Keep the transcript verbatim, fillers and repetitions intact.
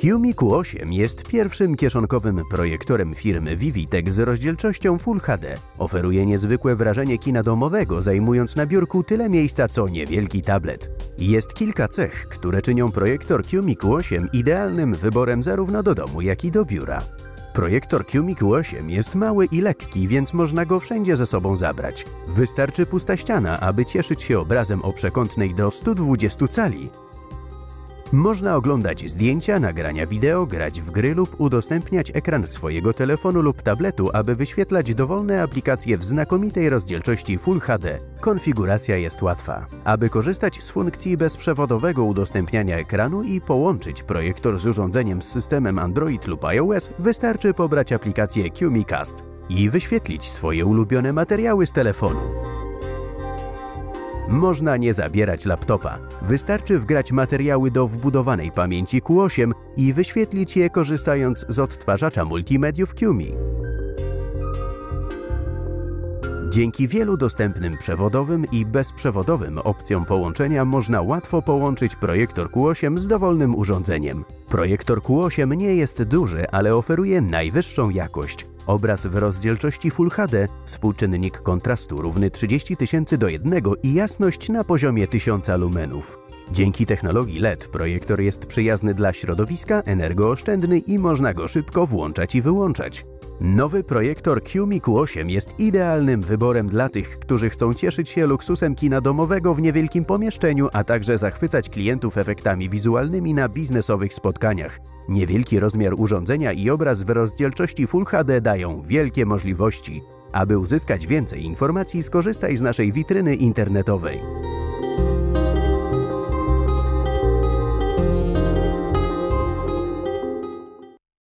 QMi Q osiem jest pierwszym kieszonkowym projektorem firmy Vivitech z rozdzielczością Full H D. Oferuje niezwykłe wrażenie kina domowego, zajmując na biurku tyle miejsca co niewielki tablet. Jest kilka cech, które czynią projektor QMi Q osiem idealnym wyborem zarówno do domu, jak i do biura. Projektor QMi Q osiem jest mały i lekki, więc można go wszędzie ze sobą zabrać. Wystarczy pusta ściana, aby cieszyć się obrazem o przekątnej do stu dwudziestu cali. Można oglądać zdjęcia, nagrania wideo, grać w gry lub udostępniać ekran swojego telefonu lub tabletu, aby wyświetlać dowolne aplikacje w znakomitej rozdzielczości Full H D. Konfiguracja jest łatwa. Aby korzystać z funkcji bezprzewodowego udostępniania ekranu i połączyć projektor z urządzeniem z systemem Android lub iOS, wystarczy pobrać aplikację QMiCast i wyświetlić swoje ulubione materiały z telefonu. Można nie zabierać laptopa. Wystarczy wgrać materiały do wbudowanej pamięci Q osiem i wyświetlić je korzystając z odtwarzacza multimediów QMi. Dzięki wielu dostępnym przewodowym i bezprzewodowym opcjom połączenia można łatwo połączyć projektor Q osiem z dowolnym urządzeniem. Projektor Q osiem nie jest duży, ale oferuje najwyższą jakość. Obraz w rozdzielczości Full H D, współczynnik kontrastu równy trzydzieści tysięcy do jednego i jasność na poziomie tysiąc lumenów. Dzięki technologii L E D projektor jest przyjazny dla środowiska, energooszczędny i można go szybko włączać i wyłączać. Nowy projektor QMi Q osiem jest idealnym wyborem dla tych, którzy chcą cieszyć się luksusem kina domowego w niewielkim pomieszczeniu, a także zachwycać klientów efektami wizualnymi na biznesowych spotkaniach. Niewielki rozmiar urządzenia i obraz w rozdzielczości Full H D dają wielkie możliwości. Aby uzyskać więcej informacji, skorzystaj z naszej witryny internetowej.